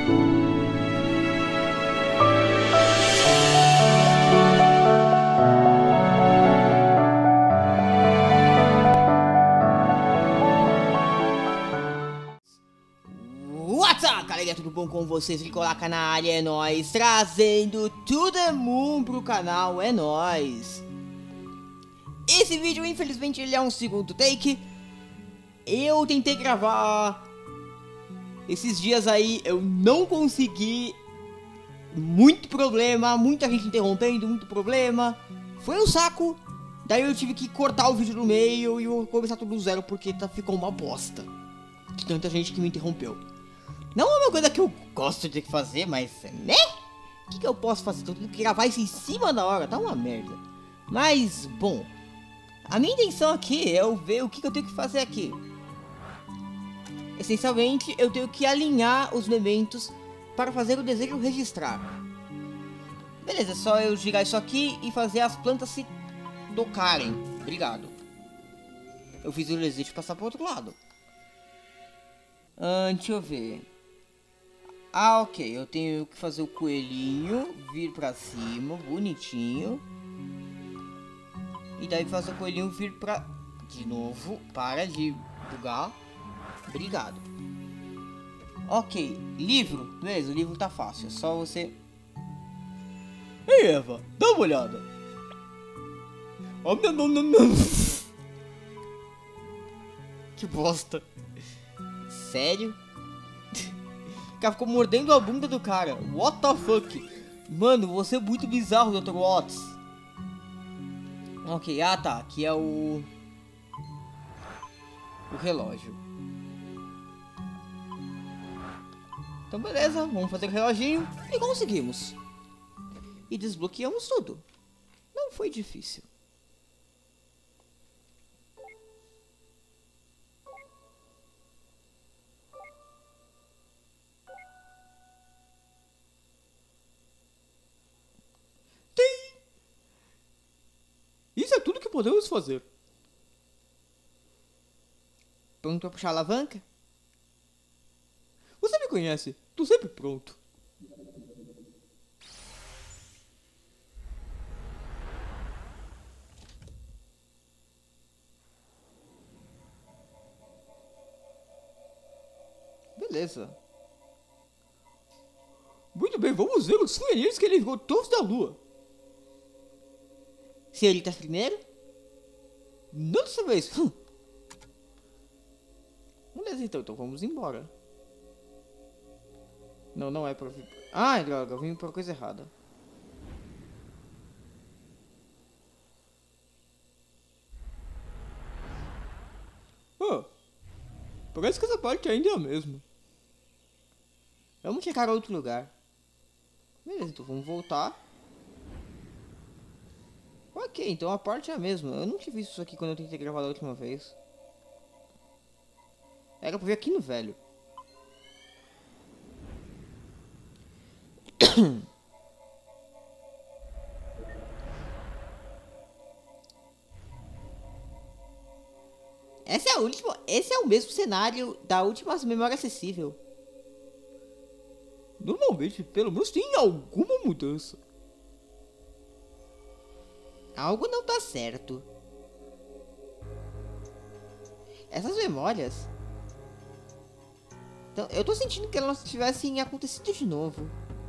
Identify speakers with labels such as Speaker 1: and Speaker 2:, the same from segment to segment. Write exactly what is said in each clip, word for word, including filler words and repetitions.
Speaker 1: What's up, galera, tudo bom com vocês? Licolaca na área, é nóis, trazendo To The Moon pro canal, é nóis. Esse vídeo, infelizmente, ele é um segundo take. Eu tentei gravar esses dias aí, eu não consegui. Muito problema, muita gente interrompendo, muito problema. Foi um saco. Daí eu tive que cortar o vídeo no meio e eu começar tudo do zero porque tá, ficou uma bosta de tanta gente que me interrompeu. Não é uma coisa que eu gosto de fazer, mas, né? O que, que eu posso fazer? Eu tenho que gravar isso em cima da hora, tá uma merda. Mas, bom, a minha intenção aqui é eu ver o que, que eu tenho que fazer aqui. Essencialmente, eu tenho que alinhar os mementos para fazer o desejo registrar. Beleza, é só eu girar isso aqui e fazer as plantas se tocarem. Obrigado. Eu fiz o desejo passar para o outro lado. Ah, deixa eu ver. Ah, ok. Eu tenho que fazer o coelhinho vir pra cima, bonitinho. E daí fazer o coelhinho vir pra... De novo, para de bugar. Obrigado. Ok, livro. Beleza, o livro tá fácil. É só você... Ei, Eva, dá uma olhada. Oh, não, não, não, não. Que bosta. Sério? O cara ficou mordendo a bunda do cara. What the fuck? Mano, você é muito bizarro, doutor Watts. Ok, ah tá. Aqui é o... O relógio. Então beleza, vamos fazer o reloginho. E conseguimos. E desbloqueamos tudo. Não foi difícil.
Speaker 2: Isso é tudo que podemos fazer.
Speaker 1: Pronto pra puxar a alavanca?
Speaker 2: Você me conhece, tô sempre pronto.
Speaker 1: Beleza.
Speaker 2: Muito bem, vamos ver os souvenirs que ele enviou todos da lua.
Speaker 1: Senhoritas primeiro?
Speaker 2: Não dessa vez. Hum.
Speaker 1: Beleza, então, então vamos embora. Não, não é pra vir... Ai, droga, eu vim pra coisa errada.
Speaker 2: Ah, parece que essa parte ainda é a mesma.
Speaker 1: Vamos checar outro lugar. Beleza, então vamos voltar. Ok, então a parte é a mesma. Eu não tinha visto isso aqui quando eu tentei gravar da última vez. Era pra ver aqui no velho. Essa é a última. Esse é o mesmo cenário da última memória acessível.
Speaker 2: Normalmente, pelo menos tem alguma mudança.
Speaker 1: Algo não tá certo. Essas memórias... Então, eu tô sentindo que elas tivessem acontecido de novo.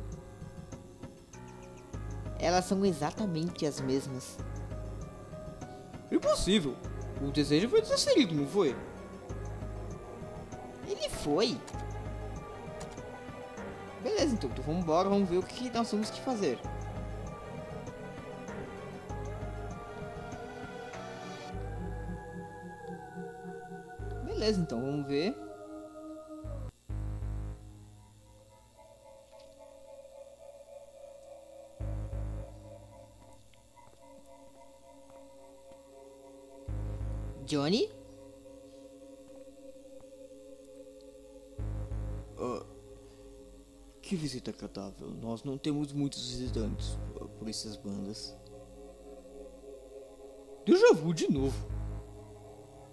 Speaker 1: Elas são exatamente as mesmas.
Speaker 2: Impossível. O desejo foi transferido, não foi?
Speaker 1: Ele foi. Beleza, então, então vamos embora, vamos ver o que nós temos que fazer. Beleza, então, vamos ver. Johnny?
Speaker 2: Uh, que visita agradável. Nós não temos muitos visitantes uh, por essas bandas. Déjà vu de novo.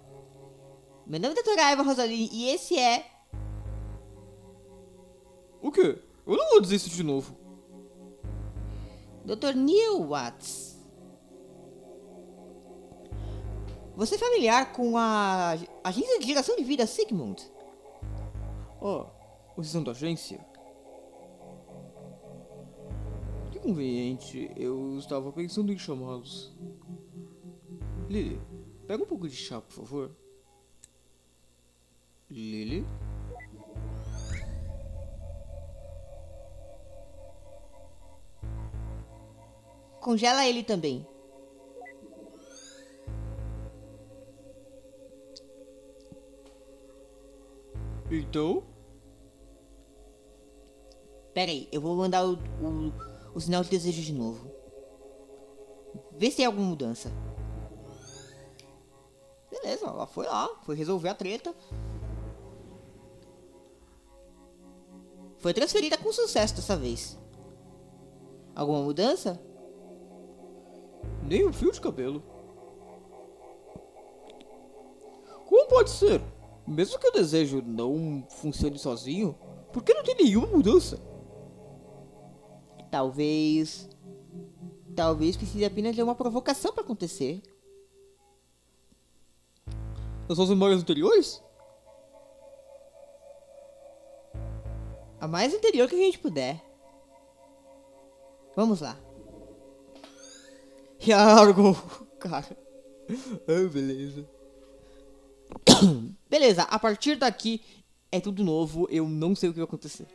Speaker 1: Meu nome é doutora Eva Rosaline e esse é...
Speaker 2: O quê? Eu não vou dizer isso de novo.
Speaker 1: doutor Neil Watts. Você é familiar com a agência de geração de vida Sigmund?
Speaker 2: Ah, vocês são da agência? Que conveniente, eu estava pensando em chamá-los. Lily, pega um pouco de chá, por favor. Lily?
Speaker 1: Congela ele também.
Speaker 2: Então?
Speaker 1: Pera aí, eu vou mandar o, o, o sinal de desejo de novo. Vê se tem alguma mudança. Beleza, ela foi lá, foi resolver a treta. Foi transferida com sucesso dessa vez. Alguma mudança?
Speaker 2: Nem um fio de cabelo. Como pode ser? Mesmo que o desejo não funcione sozinho, por que não tem nenhuma mudança?
Speaker 1: Talvez... Talvez precise apenas de uma provocação para acontecer.
Speaker 2: As suas memórias anteriores?
Speaker 1: A mais anterior que a gente puder. Vamos lá.
Speaker 2: E largou, cara. Ah, beleza.
Speaker 1: Beleza, a partir daqui é tudo novo, eu não sei o que vai acontecer.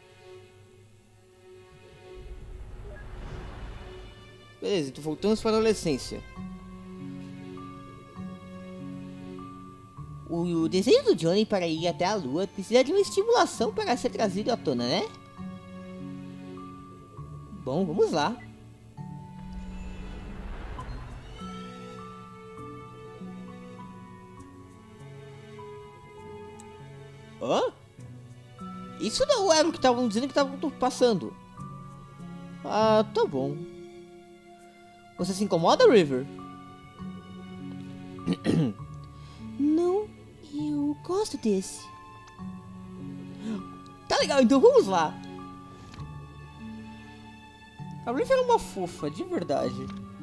Speaker 1: Beleza, então voltamos para a adolescência. O, o desejo do Johnny para ir até a lua precisa de uma estimulação para ser trazido à tona, né? Bom, vamos lá. Hã? Isso não era o que estavam dizendo que estavam passando. Ah, tá bom. Você se incomoda, River? Não, eu gosto desse. Tá legal, então vamos lá. A River é uma fofa, de verdade.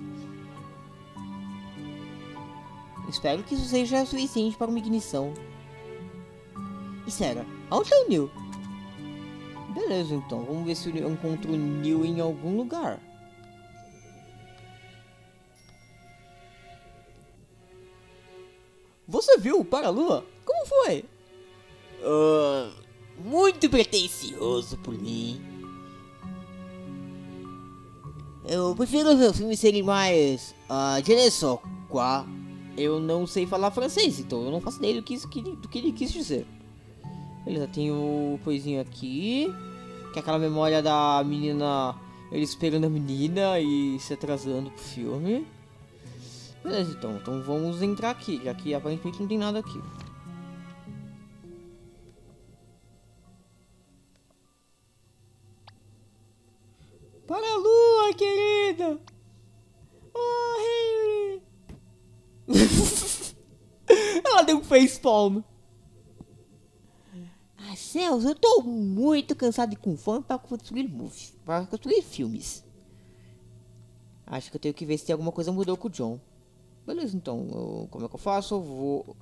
Speaker 1: Espero que isso seja suficiente para uma ignição. E sério, aonde tá o Neil? Beleza, então. Vamos ver se eu encontro o Neil em algum lugar. Você viu o Para-Lua? Como foi? Uh, muito pretensioso por mim. Eu prefiro ver os filmes serem mais... Uh, direção. Quá. Eu não sei falar francês, então eu não faço ideia do que, isso, do que ele quis dizer. Beleza, tem o coisinho aqui. Que é aquela memória da menina... Ele esperando a menina e se atrasando pro filme. Beleza, então. Então vamos entrar aqui, já que aparentemente não tem nada aqui. Para a lua, querida! Oh, Henry! Ela deu um facepalm. Ah, céus, eu tô muito cansado e com fome para construir movies, para construir filmes. Acho que eu tenho que ver se tem alguma coisa mudou com o John. Beleza, então, eu, como é que eu faço? Eu vou...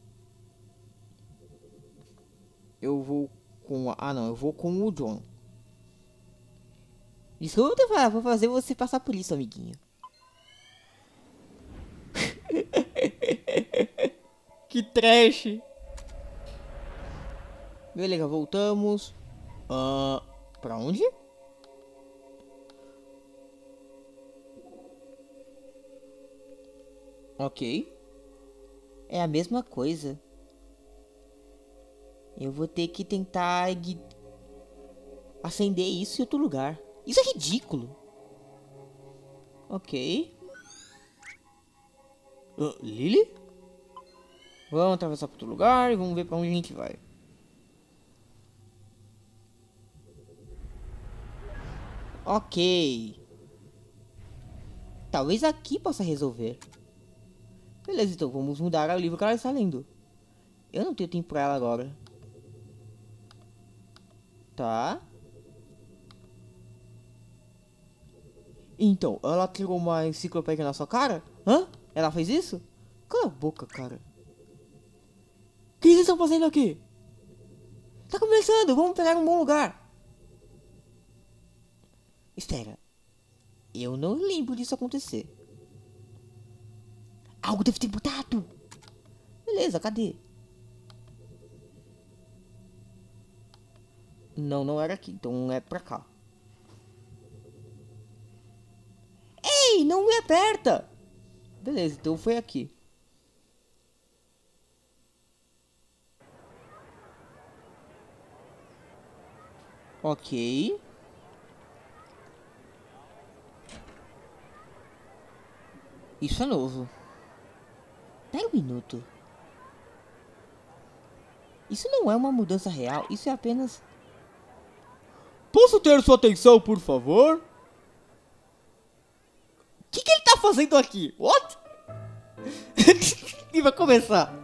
Speaker 1: Eu vou com a... Ah, não, eu vou com o John. Desculpa, vou fazer você passar por isso, amiguinho. Que trash. Beleza, voltamos. Uh, pra onde? Ok. É a mesma coisa. Eu vou ter que tentar acender isso em outro lugar. Isso é ridículo. Ok. Uh, Lily? Vamos atravessar para outro lugar e vamos ver para onde a gente vai. Ok. Talvez aqui possa resolver. Beleza, então vamos mudar o livro que ela está lendo. Eu não tenho tempo para ela agora. Tá.
Speaker 2: Então, ela tirou uma enciclopédia na sua cara? Hã? Ela fez isso? Cala a boca, cara. O que vocês estão fazendo aqui? Tá começando, vamos pegar um bom lugar. Espera. Eu não lembro disso acontecer. Algo deve ter mudado. Beleza, cadê? Não, não era aqui, então é pra cá. Ei, não me aperta! Beleza, então foi aqui. Ok. Isso é novo. Pera um minuto. Isso não é uma mudança real, isso é apenas... Posso ter sua atenção, por favor? O que, que ele tá fazendo aqui? What? E vai começar.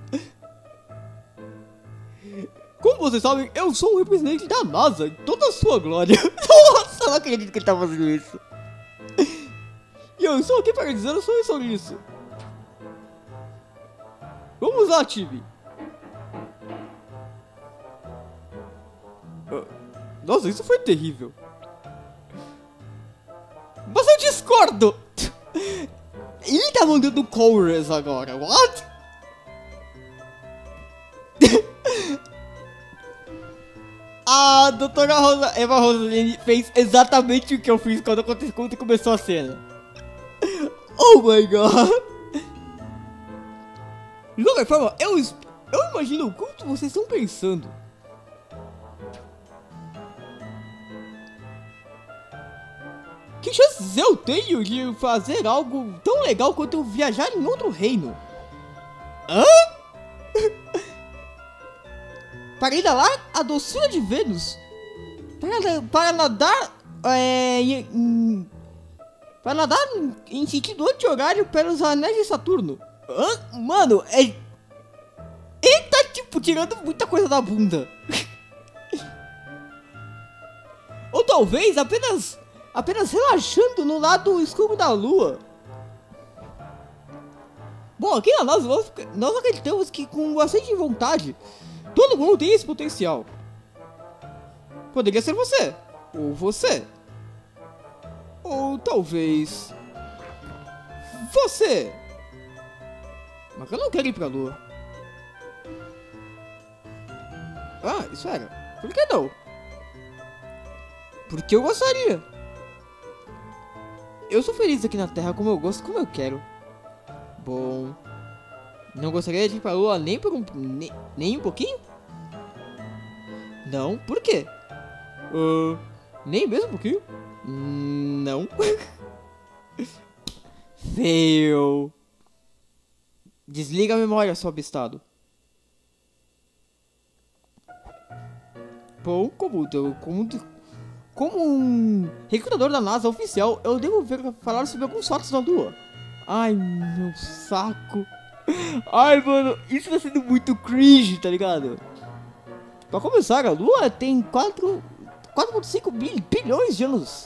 Speaker 2: Como vocês sabem, eu sou o representante da NASA em toda a sua glória. Nossa, eu não acredito que ele tá fazendo isso. E eu estou aqui para dizer só sobre isso. Vamos lá, time. Nossa, isso foi terrível. Mas eu discordo. Ele tá mandando chorus agora, what? A doutora Rosa, Eva Rosalene fez exatamente o que eu fiz quando, quando começou a cena. Oh my god. De qualquer forma, eu, eu imagino o quanto vocês estão pensando. Que chances eu tenho de fazer algo tão legal quanto viajar em outro reino? Hã? Para ir lá, a doçura de Vênus. Para, para nadar... É, em, para nadar em sentido anti-horário pelos anéis de Saturno. Hã? Mano, é... ele tá, tipo, tirando muita coisa da bunda. Ou talvez apenas... apenas relaxando no lado escuro da lua. Bom, aqui na NASA nós, nós acreditamos que com bastante vontade, todo mundo tem esse potencial. Poderia ser você, ou você, ou talvez você. Mas eu não quero ir pra lua. Ah, isso era. Por que não? Porque eu gostaria. Eu sou feliz aqui na Terra como eu gosto, como eu quero. Bom... não gostaria de ir pra lua nem por um... Nem, nem um pouquinho? Não, por quê? Uh, nem mesmo um pouquinho? Não. Fail. Desliga a memória, seu abestado. Bom, como... como Como um recrutador da NASA oficial, eu devo ver, falar sobre alguns fatos da Lua. Ai, meu saco. Ai, mano, isso tá sendo muito cringe, tá ligado? Pra começar, a Lua tem quatro vírgula cinco bilhões de anos.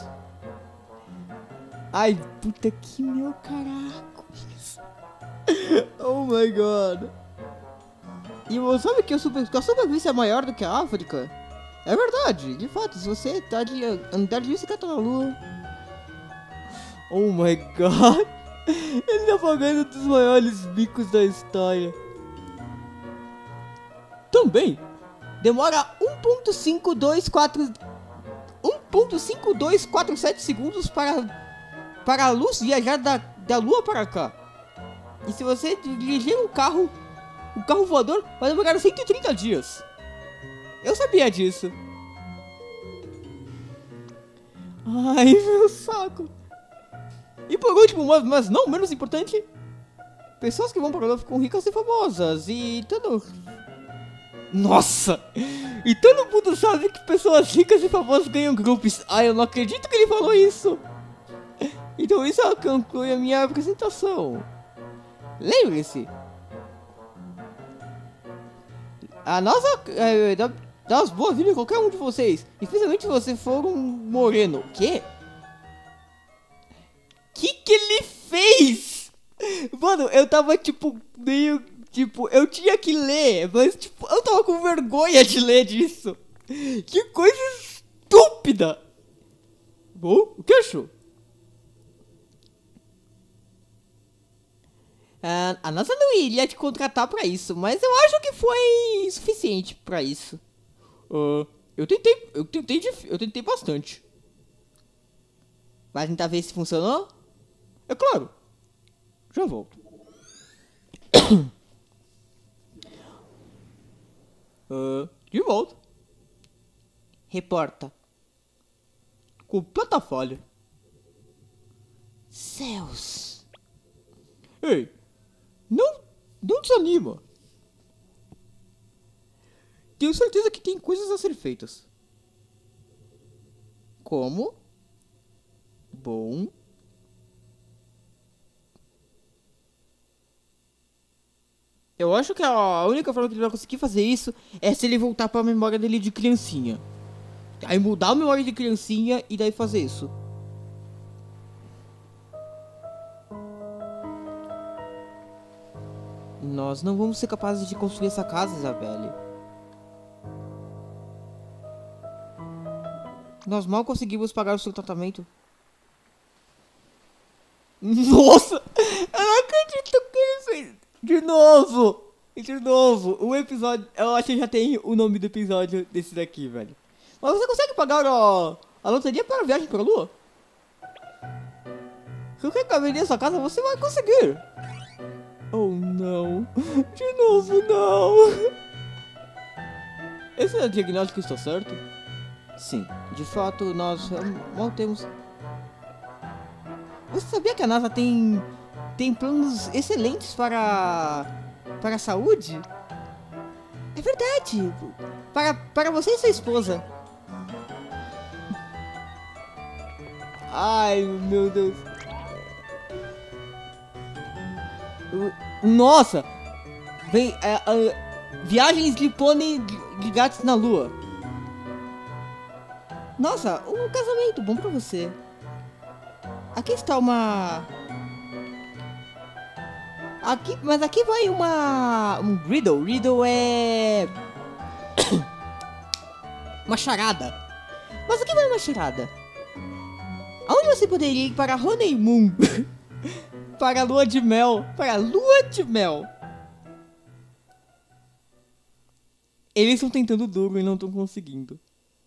Speaker 2: Ai, puta que meu caracos. Oh my god. E você sabe que a superfície é maior do que a África? É verdade, de fato, se você tá de andar de bicicleta na lua. Oh my god. Ele tá pagando um dos maiores bicos da história. Também demora um ponto cinco dois quatro sete segundos para, para a luz viajar da, da lua para cá. E se você dirigir um carro, um carro voador, vai demorar cento e trinta dias. Eu sabia disso. Ai, meu saco. E por último, mas, mas não menos importante, pessoas que vão para lá ficam ricas e famosas. E todo... Nossa! E todo mundo sabe que pessoas ricas e famosas ganham grupos. Ai, eu não acredito que ele falou isso. Então isso conclui a minha apresentação. Lembre-se. A nossa... É, dá, dá as boas-vindas a qualquer um de vocês. Especialmente se você for um moreno. O quê? que ele fez? Mano, eu tava, tipo, meio... Tipo, eu tinha que ler, mas, tipo, eu tava com vergonha de ler disso. Que coisa estúpida. Bom, o que achou? Ah, a NASA não iria te contratar pra isso, mas eu acho que foi suficiente pra isso. Uh, eu tentei, eu tentei, eu tentei bastante. Vai tentar ver se funcionou? É claro. Já volto. uh, de volta. Reporta. Completa falha. Céus. Ei, não, não desanima. Tenho certeza que tem coisas a ser feitas. Como? Bom. Eu acho que a única forma que ele vai conseguir fazer isso é se ele voltar para a memória dele de criancinha. Aí mudar a memória de criancinha e daí fazer isso. Nós não vamos ser capazes de construir essa casa, Isabelle. Nós mal conseguimos pagar o seu tratamento. Nossa! Eu não acredito que ele fez. De novo! De novo! O episódio... Eu acho que já tem o nome do episódio desse daqui, velho. Mas você consegue pagar a, a loteria para a viagem para a Lua? Se você quer vender sua casa, você vai conseguir. Oh, não. De novo, não. Esse é o diagnóstico está certo? Sim. De fato, nós mal temos... Você sabia que a NASA tem... Tem planos excelentes para... Para a saúde? É verdade. Para, para você e sua esposa. Ai, meu Deus. Nossa! Vem, é, é, viagens de pônei de gatos na Lua. Nossa, um casamento bom pra você. Aqui está uma... Aqui, mas aqui vai uma... Um riddle. Riddle é... uma charada. Mas aqui vai uma charada. Aonde você poderia ir para honeymoon? Para a lua de mel. Para a lua de mel. Eles estão tentando duro e não estão conseguindo.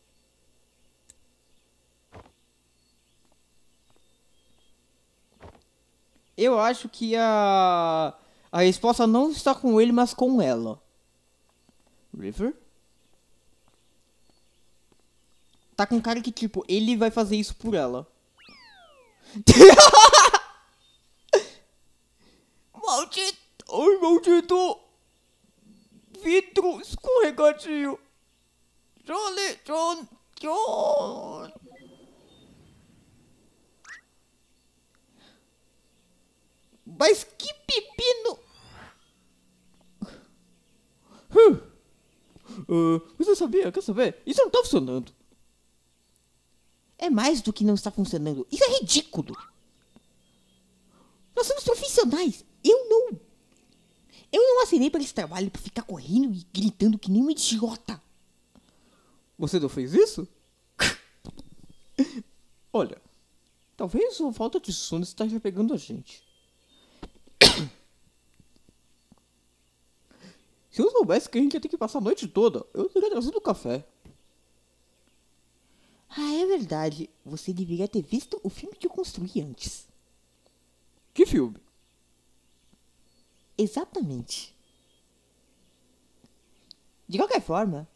Speaker 2: Eu acho que a... A resposta não está com ele, mas com ela. River? Tá com cara que, tipo, ele vai fazer isso por ela. Maldito! Ai, maldito! Vidro escorregadio! Johnny! John! John! Mas que pepino! Uh, você sabia? Quer saber? Isso não tá funcionando. É mais do que não está funcionando. Isso é ridículo. Nós somos profissionais. Eu não... Eu não assinei para esse trabalho para ficar correndo e gritando que nem um idiota. Você não fez isso? Olha, talvez a falta de sono esteja pegando a gente. Se eu soubesse que a gente ia ter que passar a noite toda, eu teria trazido café. Ah, é verdade. Você deveria ter visto o filme que eu construí antes. Que filme? Exatamente. De qualquer forma,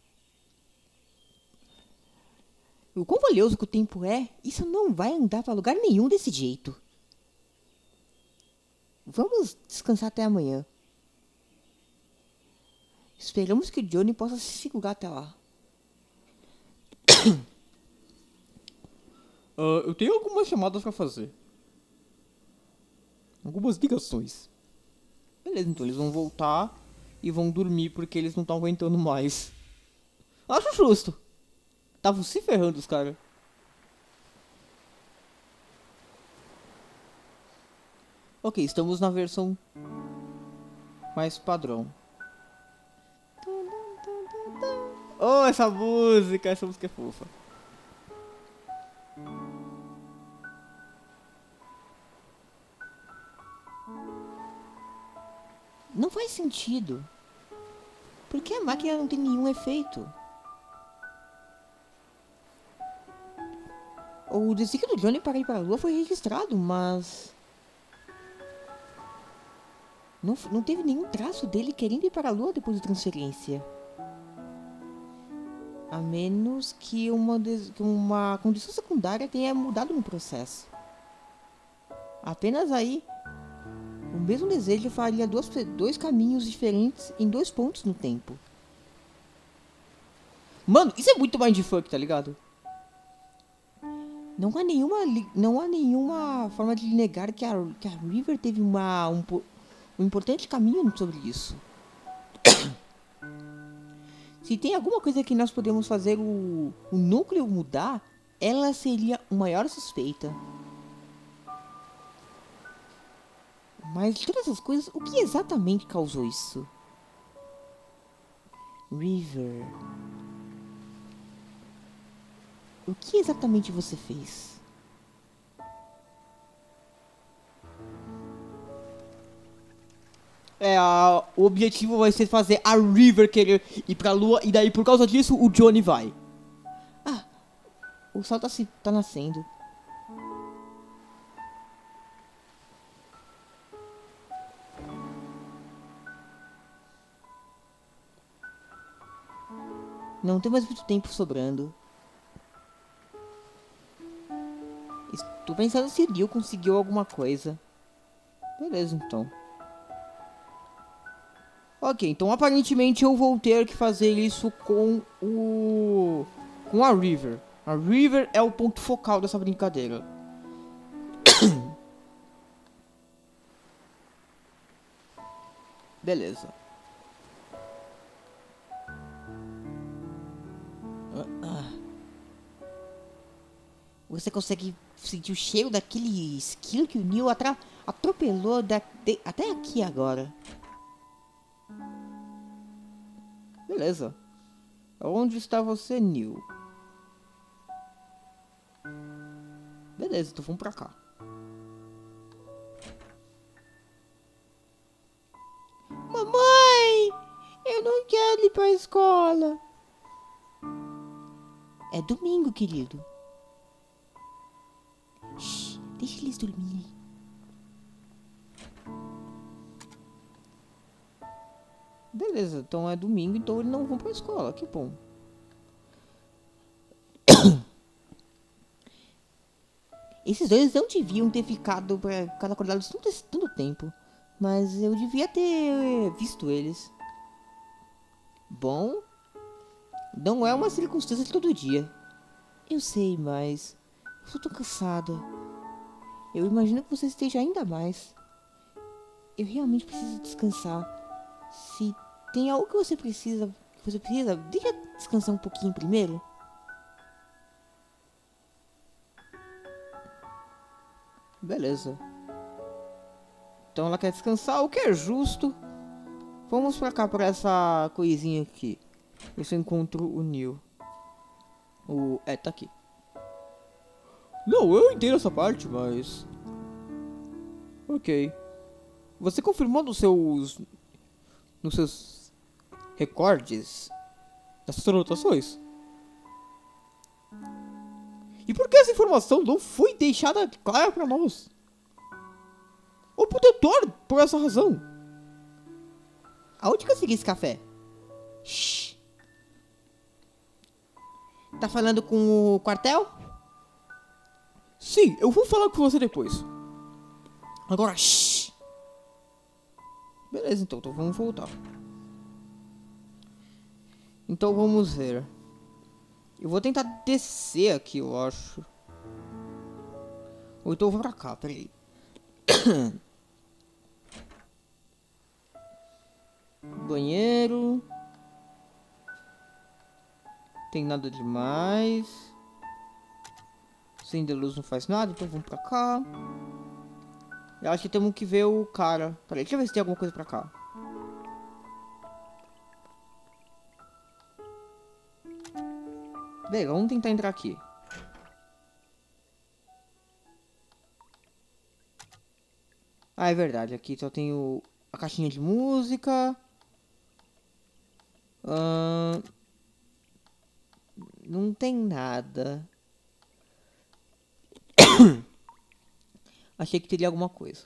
Speaker 2: o quão valioso que o tempo é, isso não vai andar para lugar nenhum desse jeito. Vamos descansar até amanhã. Esperamos que o Johnny possa se segurar até lá. uh, eu tenho algumas chamadas para fazer. Algumas ligações. Beleza, então eles vão voltar e vão dormir porque eles não estão aguentando mais. Acho justo. Estavam se ferrando os caras. Ok, estamos na versão mais padrão. Oh, essa música, essa música é fofa. Não faz sentido. Por que a máquina não tem nenhum efeito? O desígnio do Johnny para ir para a Lua foi registrado, mas... Não, não teve nenhum traço dele querendo ir para a Lua depois da transferência. A menos que uma, des... que uma condição secundária tenha mudado no processo. Apenas aí, o mesmo desejo faria dois, dois caminhos diferentes em dois pontos no tempo. Mano, isso é muito mindfuck, tá ligado? Não há nenhuma, não há nenhuma forma de negar que a, que a River teve uma, um, um importante caminho sobre isso. Se tem alguma coisa que nós podemos fazer o, o núcleo mudar, ela seria a maior suspeita. Mas de todas as coisas, o que exatamente causou isso? River... O que exatamente você fez? É, a, o objetivo vai ser fazer a River querer ir pra Lua, e daí por causa disso o Johnny vai. Ah, o sol tá, se, tá nascendo. Não tem mais muito tempo sobrando. Estou pensando se Neil conseguiu alguma coisa. Beleza, então. Ok, então aparentemente eu vou ter que fazer isso com o... com a River. A River é o ponto focal dessa brincadeira. Beleza. Você consegue sentir o cheiro daquele esquilo que o Neil atropelou da, de, até aqui agora. Beleza. Onde está você, Neil? Beleza, então vamos pra cá. Mamãe! Eu não quero ir pra escola. É domingo, querido. Shhh, deixa eles dormirem. Beleza, então é domingo, então eles não vão pra escola, que bom. Esses dois não deviam ter ficado pra ficar acordados tanto, tanto tempo, mas eu devia ter visto eles. Bom, não é uma circunstância de todo dia. Eu sei, mas eu estou tão cansada. Eu imagino que você esteja ainda mais. Eu realmente preciso descansar. Se tem algo que você precisa, que você precisa, deixa eu descansar um pouquinho primeiro. Beleza. Então ela quer descansar, o que é justo. Vamos pra cá, pra essa coisinha aqui. Ver se eu encontro o Neil. O... É, tá aqui. Não, eu entendo essa parte, mas... Ok. Você confirmou nos seus... Nos seus... recordes? Das suas anotações? E por que essa informação não foi deixada clara pra nós? O protetor, por essa razão. Aonde consegui esse café? Shhh. Tá falando com o quartel? Sim, eu vou falar com você depois. Agora, shhh. Beleza, então, então vamos voltar. Então vamos ver. Eu vou tentar descer aqui, eu acho. Ou então eu vou pra cá, peraí. Banheiro. Tem nada demais. Acender a luz não faz nada, então vamos pra cá. Eu acho que temos que ver o cara. Peraí, deixa eu ver se tem alguma coisa pra cá. Beleza, vamos tentar entrar aqui. Ah, é verdade. Aqui só tem o... a caixinha de música. Ahn... Não tem nada. Achei que teria alguma coisa.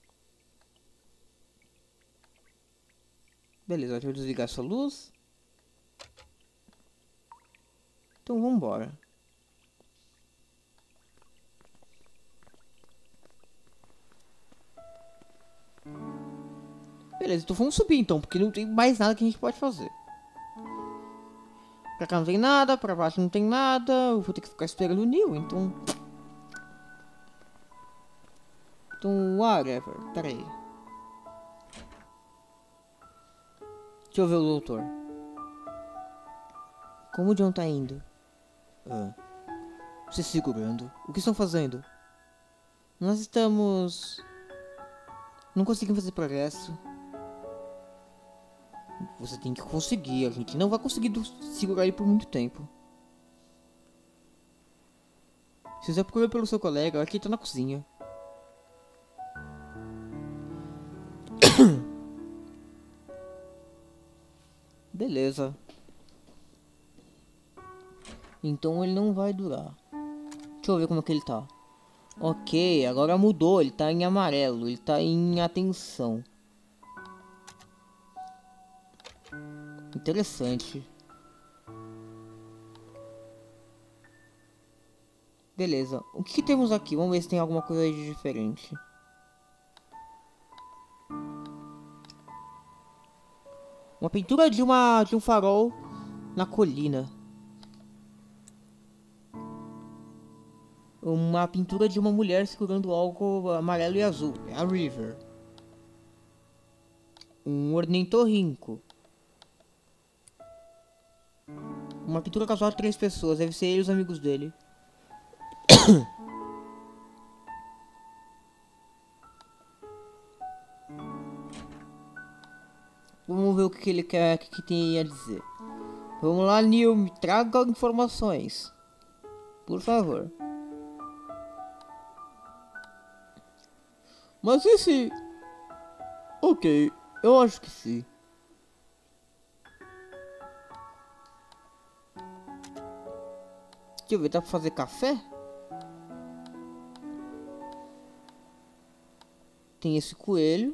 Speaker 2: Beleza, deixa eu desligar essa luz. Então vamos embora. Beleza, então vamos subir então, porque não tem mais nada que a gente pode fazer. Pra cá não tem nada, pra baixo não tem nada. Eu vou ter que ficar esperando o Neil, então... Então, whatever. Pera aí. Deixa eu ver o doutor. Como o John tá indo? Ah. Se segurando. O que estão fazendo? Nós estamos... Não conseguimos fazer progresso. Você tem que conseguir. A gente não vai conseguir segurar ele por muito tempo. Se você procura pelo seu colega, aqui tá na cozinha. Beleza. Então ele não vai durar. Deixa eu ver como é que ele tá. Ok, agora mudou. Ele tá em amarelo. Ele tá em atenção. Interessante. Beleza. O que, que temos aqui? Vamos ver se tem alguma coisa de diferente. Uma pintura de uma de um farol na colina. Uma pintura de uma mulher segurando algo amarelo e azul. É a River. Um ornitorrinco. Uma pintura casual de três pessoas. Deve ser ele e os amigos dele. Vamos ver o que ele quer, o que, que tem a dizer. Vamos lá, Neil, me traga informações. Por favor. Mas esse... Ok, eu acho que sim. Deixa eu ver, dá pra fazer café? Tem esse coelho.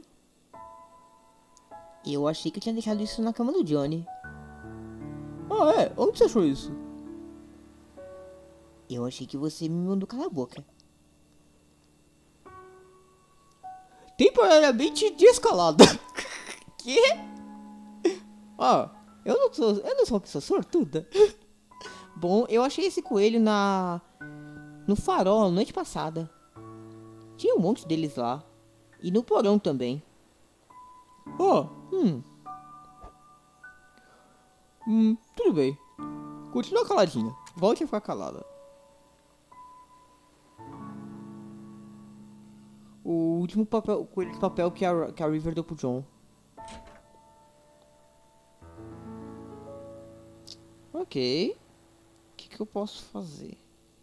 Speaker 2: Eu achei que eu tinha deixado isso na cama do Johnny. Ah, é? Onde você achou isso? Eu achei que você me mandou calar a boca. Temporariamente descalada. Que? Ó, eu não sou, eu não sou uma pessoa sortuda. Bom, eu achei esse coelho na no farol na noite passada. Tinha um monte deles lá. E no porão também. Ó, oh, hum. Hum, tudo bem. Continua caladinha. Volte a ficar calada. O último papel, o coelho de papel que a, que a River deu pro John. Ok. O que, que eu posso fazer?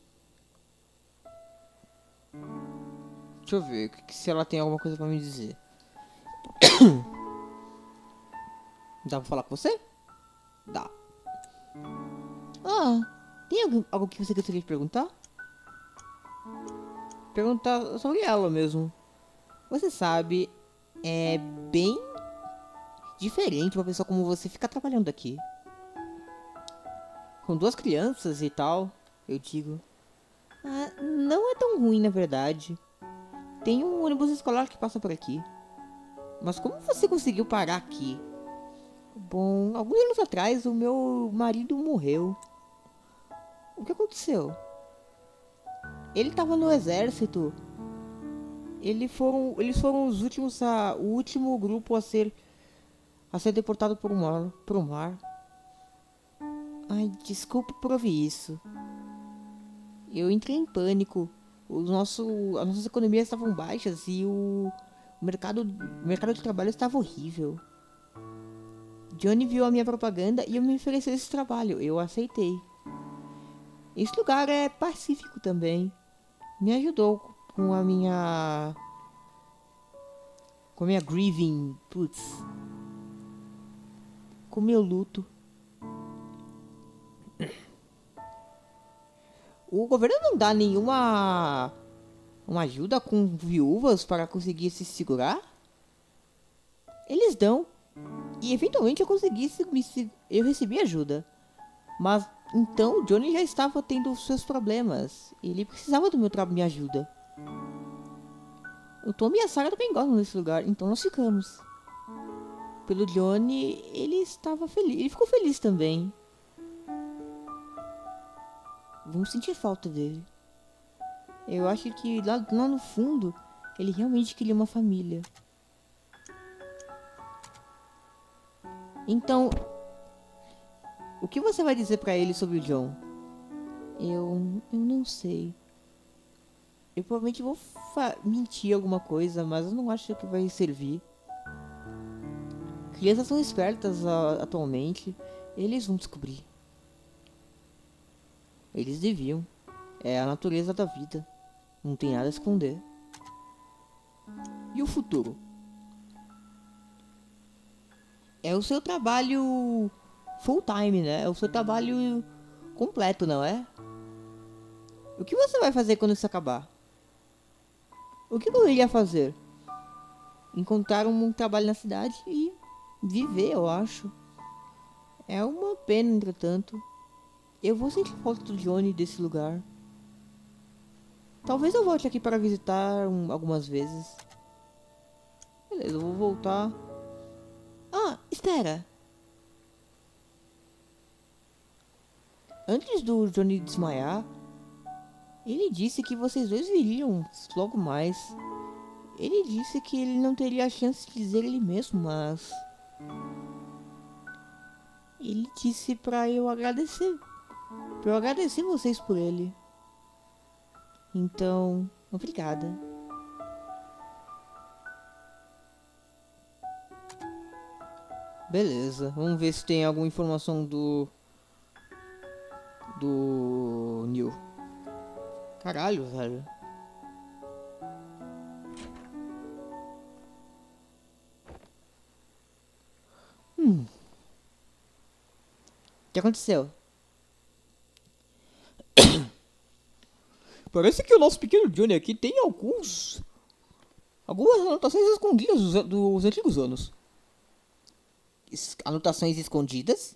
Speaker 2: Deixa eu ver se ela tem alguma coisa pra me dizer. Dá pra falar com você? Dá. Ah, tem algo, algo que você gostaria de perguntar? Perguntar sobre ela mesmo. Você sabe, é bem diferente uma pessoa como você ficar trabalhando aqui. Com duas crianças e tal, eu digo. Ah, não é tão ruim na verdade. Tem um ônibus escolar que passa por aqui. Mas como você conseguiu parar aqui? Bom, alguns anos atrás o meu marido morreu. O que aconteceu? Ele estava no exército. Ele foram, eles foram os últimos a, o último grupo a ser a ser deportado por um mar, pro mar. Ai, desculpa por ouvir isso. Eu entrei em pânico. o nosso, as nossas economias estavam baixas e o mercado, o mercado de trabalho estava horrível. Johnny viu a minha propaganda e me ofereceu esse trabalho. Eu aceitei. Esse lugar é pacífico também. Me ajudou com a minha... Com a minha grieving... Putz. Com o meu luto. O governo não dá nenhuma... Uma ajuda com viúvas para conseguir se segurar? Eles dão. E eventualmente eu consegui... Me, eu recebi ajuda. Mas... Então, o Johnny já estava tendo seus problemas. Ele precisava do meu trabalho, minha ajuda. O Tom e a Sarah também gostam desse lugar, então nós ficamos. Pelo Johnny, ele estava feliz. Ele ficou feliz também. Vamos sentir falta dele. Eu acho que lá, lá no fundo, ele realmente queria uma família. Então... O que você vai dizer pra ele sobre o John? Eu... Eu não sei. Eu provavelmente vou mentir alguma coisa, mas eu não acho que vai servir. Crianças são espertas uh, atualmente. Eles vão descobrir. Eles deviam. É a natureza da vida. Não tem nada a esconder. E o futuro? É o seu trabalho... full time, né? É o seu trabalho completo, não é? O que você vai fazer quando isso acabar? O que eu iria fazer? Encontrar um trabalho na cidade e viver, eu acho. É uma pena, entretanto. Eu vou sentir falta do Johnny desse lugar. Talvez eu volte aqui para visitar um, algumas vezes. Beleza, eu vou voltar. Ah, espera! Antes do Johnny desmaiar, ele disse que vocês dois viriam logo mais. Ele disse que ele não teria a chance de dizer ele mesmo, mas... Ele disse pra eu agradecer. Pra eu agradecer vocês por ele. Então, obrigada. Beleza, vamos ver se tem alguma informação do... Do... Neil. Caralho, velho. Hum. O que aconteceu?
Speaker 3: Parece que o nosso pequeno Johnny aqui tem alguns... Algumas anotações escondidas dos, dos antigos anos.
Speaker 2: Es- Anotações escondidas?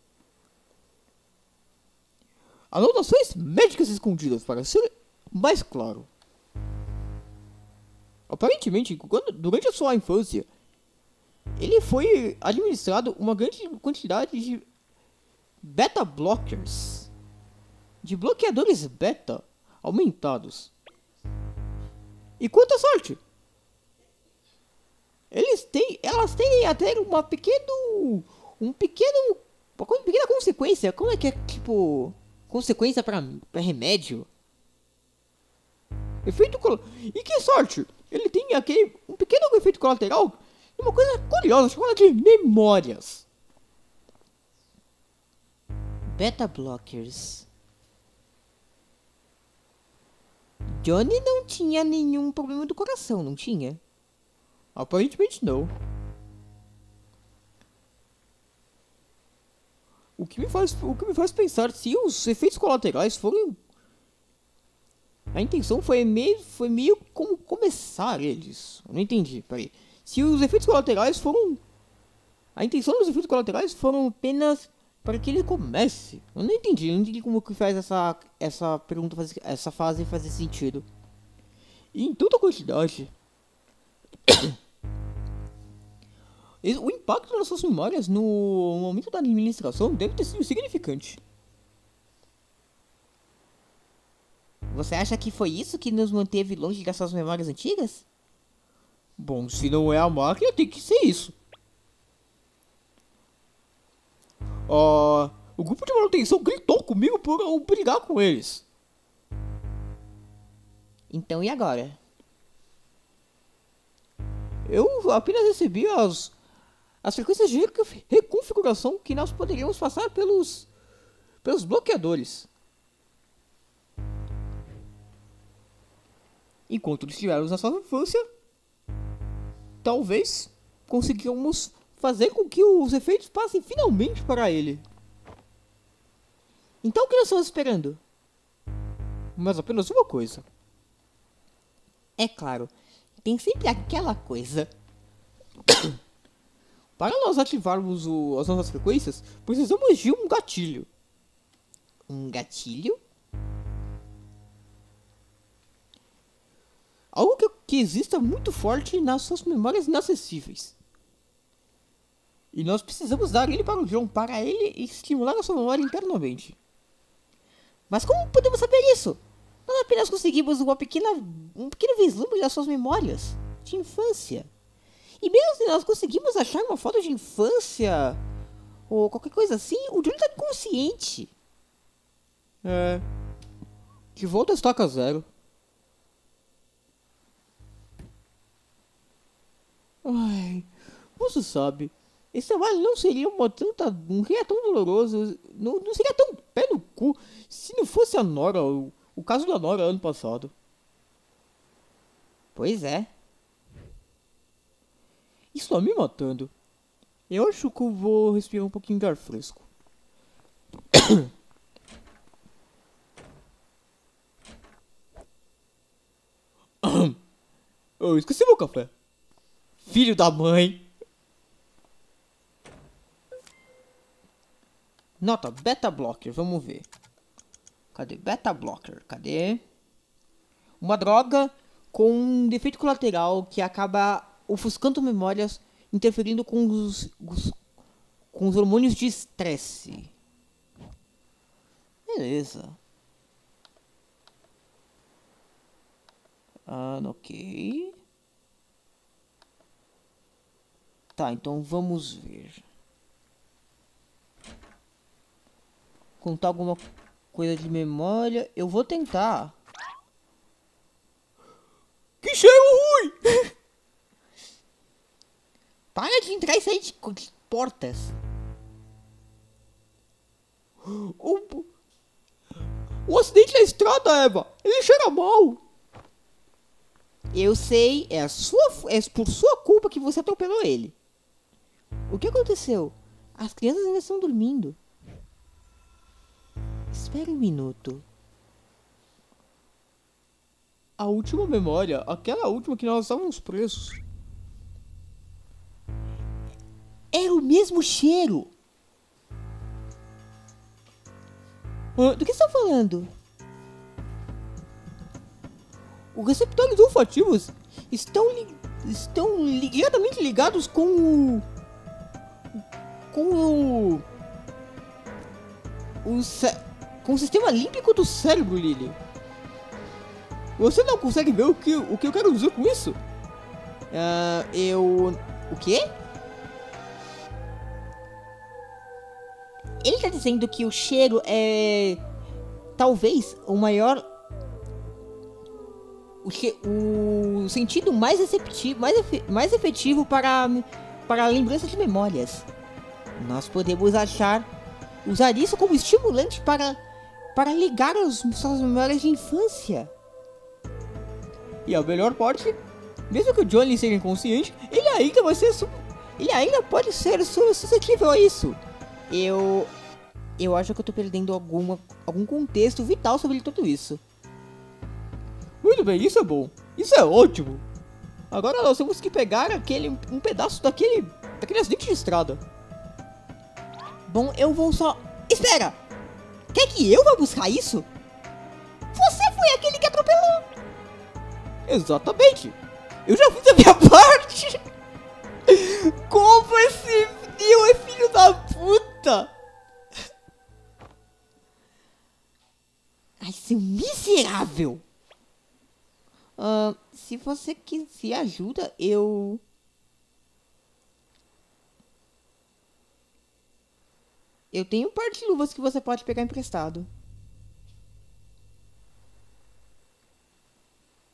Speaker 3: Anotações médicas escondidas, para ser mais claro. Aparentemente, quando, durante a sua infância, ele foi administrado uma grande quantidade de beta blockers, de bloqueadores beta aumentados. E quanta sorte! Eles têm, elas têm até uma pequeno, um pequeno, uma co- pequena consequência. Como é que é, tipo, consequência para remédio? Efeito col... E que sorte! Ele tem aquele, um pequeno efeito colateral e uma coisa curiosa chamada de memórias.
Speaker 2: Beta blockers. Johnny não tinha nenhum problema do coração, não tinha?
Speaker 3: Aparentemente não. O que me faz, o que me faz pensar se os efeitos colaterais foram... A intenção foi meio, foi meio como começar eles. Eu não entendi, peraí. Se os efeitos colaterais foram... A intenção dos efeitos colaterais foram apenas para que ele comece. Eu não entendi, eu não entendi como que faz essa, essa pergunta, faz- essa fase fazer sentido. E em tanta quantidade... Esse- O impacto nas suas memórias no momento da administração deve ter sido significante.
Speaker 2: Você acha que foi isso que nos manteve longe dessas memórias antigas?
Speaker 3: Bom, se não é a máquina, tem que ser isso. Ah, o grupo de manutenção gritou comigo por eu brigar com eles.
Speaker 1: Então, e agora?
Speaker 3: Eu apenas recebi as, as frequências de reconf- reconfiguração que nós poderíamos passar pelos, pelos bloqueadores. Enquanto eles estivermos na sua infância, talvez consigamos fazer com que os efeitos passem finalmente para ele.
Speaker 1: Então o que nós estamos esperando?
Speaker 3: Mas apenas uma coisa.
Speaker 1: É claro, tem sempre aquela coisa.
Speaker 3: Para nós ativarmos o, as nossas frequências, precisamos de um gatilho.
Speaker 1: Um gatilho?
Speaker 3: Algo que, que exista muito forte nas suas memórias inacessíveis. E nós precisamos dar ele para o John, para ele estimular a sua memória internamente.
Speaker 1: Mas como podemos saber isso? Nós apenas conseguimos uma pequena, um pequeno vislumbre das suas memórias de infância. E mesmo se nós conseguimos achar uma foto de infância ou qualquer coisa assim, o John está inconsciente.
Speaker 3: É. De volta à estaca zero. Ai, você sabe, esse trabalho não seria uma tanta, não seria tão doloroso, não, não seria tão pé no cu se não fosse a Nora, o, o caso da Nora ano passado.
Speaker 1: Pois é.
Speaker 3: Isso tá me matando. Eu acho que eu vou respirar um pouquinho de ar fresco. Eu esqueci meu café. Filho da mãe.
Speaker 1: Nota, beta blocker, vamos ver. Cadê? Beta blocker, cadê? Uma droga com um defeito colateral que acaba ofuscando memórias, interferindo com os, os, com os hormônios de estresse. Beleza. Ah, ok. Tá, então vamos ver. Contar alguma coisa de memória. Eu vou tentar.
Speaker 3: Que cheiro ruim!
Speaker 1: Para de entrar e sair de, de portas.
Speaker 3: Um, um acidente na estrada, Eva. Ele cheira mal.
Speaker 1: Eu sei, é, a sua, é por sua culpa que você atropelou ele. O que aconteceu? As crianças ainda estão dormindo. Espere um minuto.
Speaker 3: A última memória, aquela última que nós estávamos presos.
Speaker 1: Era o mesmo cheiro.
Speaker 3: Ah,
Speaker 1: Do que você está falando?
Speaker 3: os receptores olfativos estão, li estão diretamente ligados com o... Com o... o cé com o sistema límbico do cérebro, Lily. Você não consegue ver o que, o que eu quero dizer com isso?
Speaker 1: Ah, eu... O quê? Ele está dizendo que o cheiro é... Talvez o maior... O, che... o sentido mais receptivo, mais, efe... mais efetivo para... para a lembrança de memórias. Nós podemos achar... Usar isso como estimulante para... Para ligar as suas memórias de infância.
Speaker 3: E a melhor parte... Mesmo que o Johnny seja inconsciente, ele ainda vai ser... Ele ainda pode ser suscetível a isso.
Speaker 1: Eu... Eu acho que eu tô perdendo alguma, algum contexto vital sobre tudo isso.
Speaker 3: Muito bem, isso é bom. Isso é ótimo. Agora nós temos que pegar aquele, um pedaço daquele, daquele acidente de estrada.
Speaker 1: Bom, eu vou só... Espera! Quer que eu vá buscar isso? Você foi aquele que atropelou!
Speaker 3: Exatamente. Eu já fiz a minha parte.
Speaker 1: Como esse Neil é filho da puta! Ai, seu miserável! Uh, se você quiser ajuda, eu... Eu tenho um par de luvas que você pode pegar emprestado.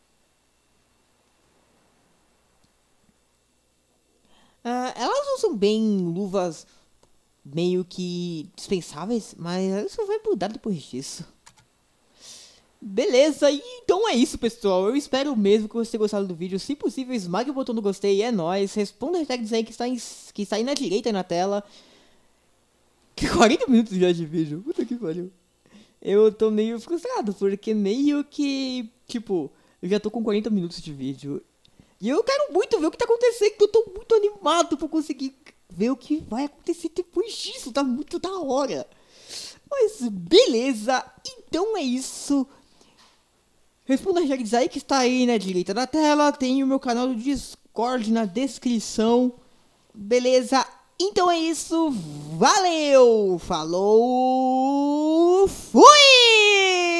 Speaker 2: não são bem luvas meio que dispensáveis, mas isso vai mudar depois disso. Beleza, e então é isso, pessoal. Eu espero mesmo que você tenha gostado do vídeo. Se possível, esmague o botão do gostei, é nóis. Responda as hashtags aí que está, em, que está aí na direita aí na tela. quarenta minutos já de vídeo, puta que pariu. Eu tô meio frustrado, porque meio que, tipo, eu já tô com quarenta minutos de vídeo. E eu quero muito ver o que tá acontecendo, eu tô muito animado pra conseguir ver o que vai acontecer depois disso, tá muito da hora. Mas beleza, então é isso. Responda a hashtags aí que está aí na direita da tela, tem o meu canal do Discord na descrição. Beleza, então é isso, valeu, falou, fui!